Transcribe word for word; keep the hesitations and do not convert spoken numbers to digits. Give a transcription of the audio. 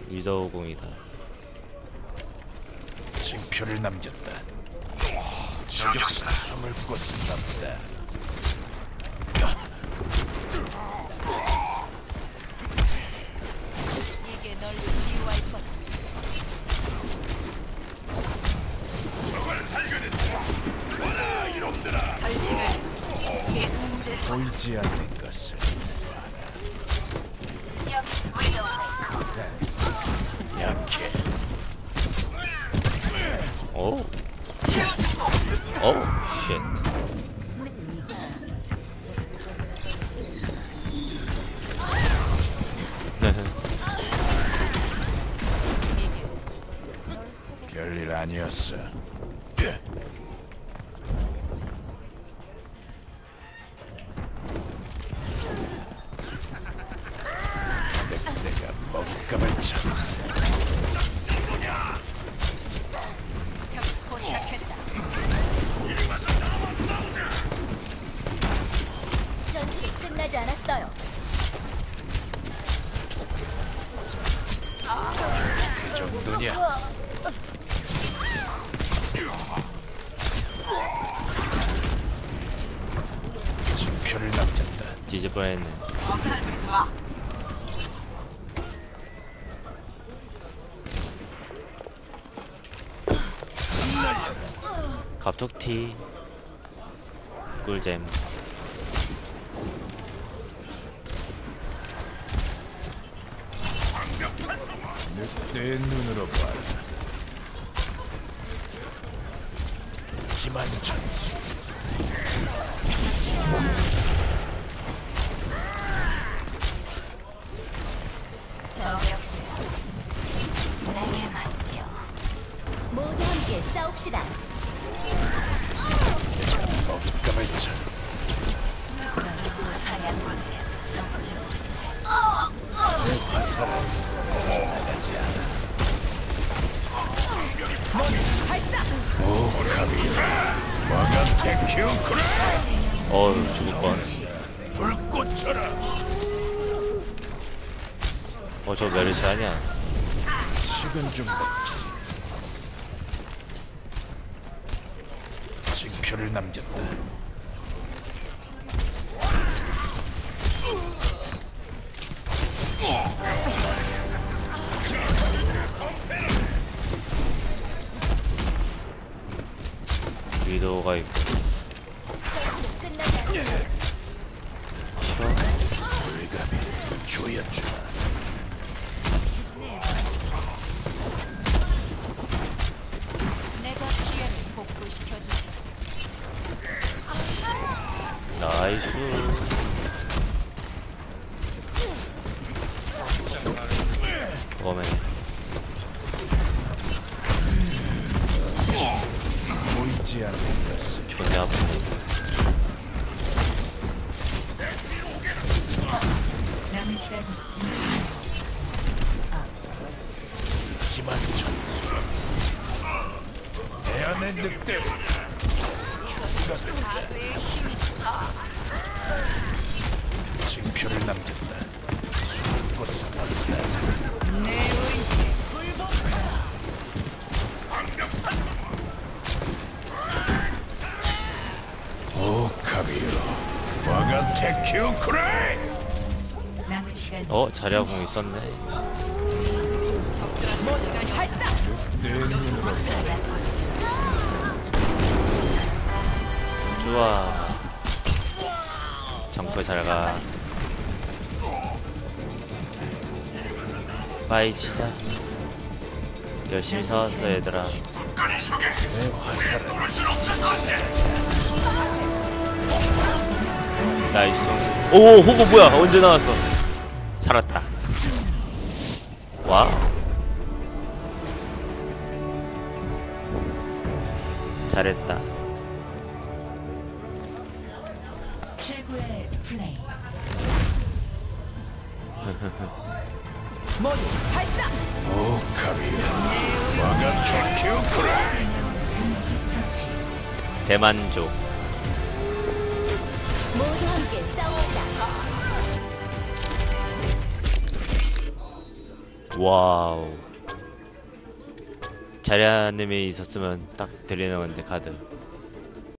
위도우공이다. 징표를 남겼다. 저격수가 숨을 꽂았나 보다. 이게 널 치유할 거다. 적을 발견했다. 와라 이놈들아. 결식을 예상들 보이지 않는 것을 여기 위도우가 약해. 오. 오, 쉣. 별일 아니었어. 내, 내가 먹잇감을 쳐. 적 포착했다. 전투 끝나지 않았어요. 그 정도냐? 징표를 남겼다. 뒤집어 했네. 갑툭튀 꿀잼. 늑대의 눈으로 봐라. 기만 전수. 저격수야. 내게 맡겨. 모두 함께 싸웁시다. 먹잇감을 쳐. 사냥꾼에게서 숨지 내 화살은 나가지 않아. 오, 카비라. 와가 테큐크라. 어우, 죽을 뻔. 불꽃 쳐라. 어, 저 메르시 아니야. 식은 죽 먹지. 징표를 남겼다. 위도우가 있고. 싫어? 불감이 조여주마. 내가 기회를 복구시켜주지. 나이스. 오메. 보이지 않는 것을 존나 아프네. 남은 시간 기만 전수. 내 안의 늑대. 준비가 된다. 사도의 힘이 징표를 남겼다. 숨을 꽂았다. 내 의지에 굴복하라. 오, 카비로. 와가 테큐크라. 남은 시간 어, 자리아공 있었네. 모두가 발사. 내 눈으로 좋아. 정토 잘가. 빠이 치자. 열심히 싸웠어 얘들아. 내 화살은 나이스. 오, 호구 뭐야? 언제 나왔어? 살았다. 와. 잘했다. 최고의 플레이. 모두 발사. 오, 카비로. 와가 테큐크라. 금시 처치. 대만족. 모두 함께 싸웁시다. 와우. 자리아님이 있었으면 딱 드리는 건데 카드.